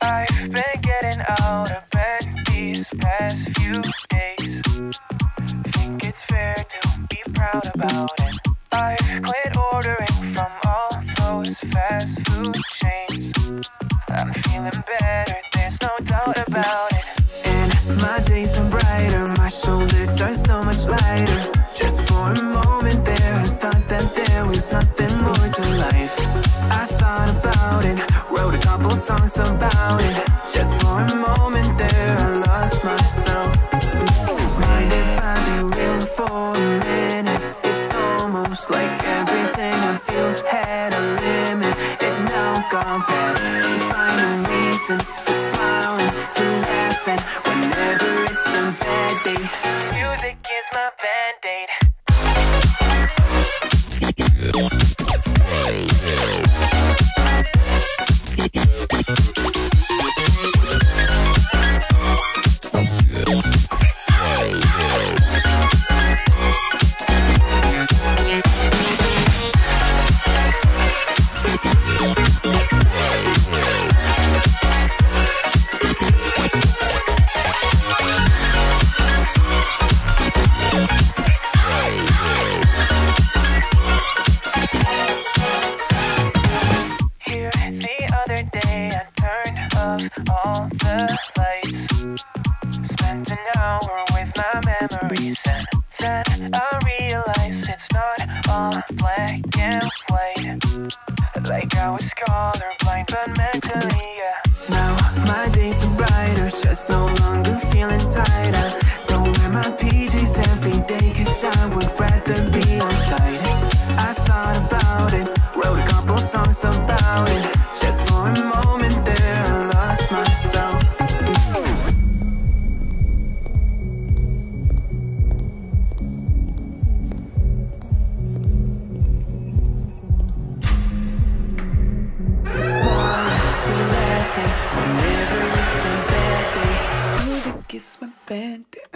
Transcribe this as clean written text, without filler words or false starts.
I've been getting out of bed these past few days. Think it's fair to be proud about it. I've quit ordering from all those fast food chains. I'm feeling better, there's no doubt about it. And my days are brighter, my shoulders are so much lighter. Just for a moment there, I thought that there was nothing more to life. I thought about it, wrote a couple songs about it. Just for a moment there, I lost myself. Mind if I be real for a minute? It's almost like everything I feel had a limit. It now gone past, finding reasons to smile and to laugh. And whenever it's a bad day, music is my band-aid. All the lights, spent an hour with my memories, and then I realized it's not all black and white. Like I was colorblind, but mentally, yeah. Now my days are brighter, just no longer feeling tired. I don't wear my PJs every day, cause I would rather be on site. I thought about it, wrote a couple songs about it. Just for a moment there, I lost myself. Whenever it's a bad day, music is my band-aid.